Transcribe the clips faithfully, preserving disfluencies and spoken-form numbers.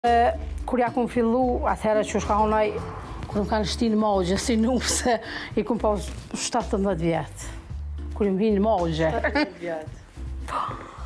Kur ja kum fillu, atëherë që shka honaj, kur më kanë shtinë magje, si nuse, i kum pas shtatëmbëdhjetë vjetë. Kur i më hinë magje. shtatëmbëdhjetë vjetë.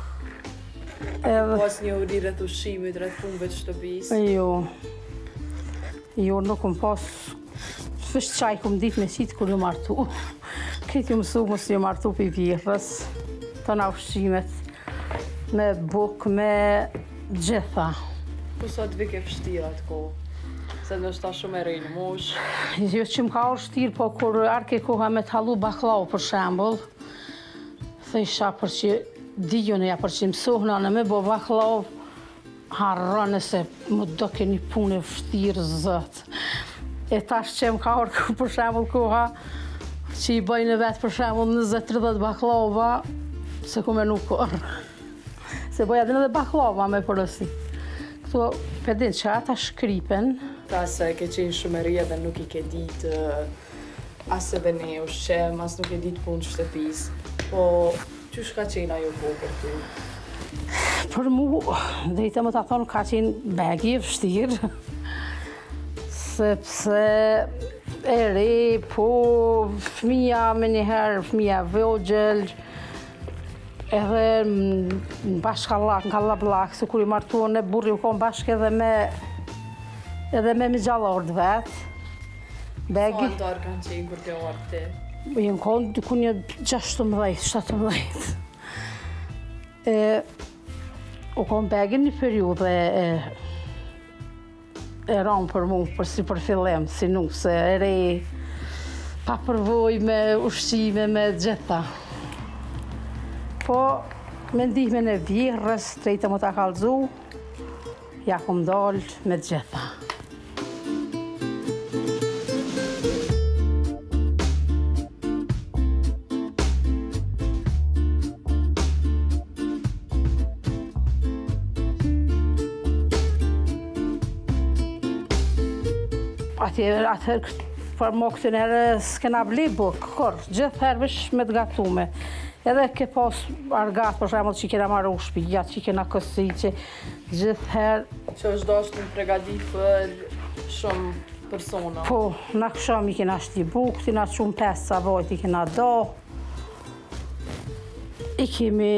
Pas një uri rreth ushqimit, rreth punëve të shtëpisë? Jo. Jo, nuk kum pas... Fështë qaj kum ditë me qitë kur ju martu. Këtë ju mësu mos ju martu për vjerës, të na ushqimet, me buk, me gjitha. Po sa të vike fështira të ko? Se nështë ta shumë e rejnë mosh? Jo që më ka orë shtirë, po kur arke koha me të halu baklau për shembull, thësha për që dijone ja për që mësohna në me bo baklau, harrone se më do ke një punë e fështirë zëtë. E tash që më ka orë për shembull koha, që i bëjnë vetë për shembull njëzet tridhjetë baklava, se ku me nuk orë. Se bëja dhe në dhe baklava me përësi. Këto pedin që ata shkripen. Ta se ke qenë shumë e rria dhe nuk i ke ditë as edhe ne ushqem, as nuk e ditë punë shtëpisë. Po, qysh ka qenë ajo vogël ty? Për mu, drejtë më ta thonë, ka qenë begi e vështirë. Sepse e re, po fëmija me njëherë, fëmija vogjel, edhe në bashkallak, në kallablak, se kur i martuon e burri u konë bashkë edhe me edhe me mi gjallord vetë. Begi. Sa antarë kanë qenë kur të orë ti? Jënë konë dykun një gjashtëmbëdhjetë, shtatëmbëdhjetë. E, u konë begi një periudhe e, e ranë për mu, për si për fillim, si nuk, se e re, pa përvoj me ushqime, me gjitha. Po, me ndihme në vjerës, trejtë më ta kalëzu, ja kum dalë me gjitha. Atëherë, për më këtë nërë, s'kena bli bukë, kur, gjithë herëvish me të gatume. Edhe ke pas argat, për shembull, që i kena marrë u shtëpia, që i kena kësi, që gjithë herë... Që është dashtë në pregadit për shumë persona? Po, na kësham i kena shti bukë, i na qumë pesë sa vajt i kena do. I kemi...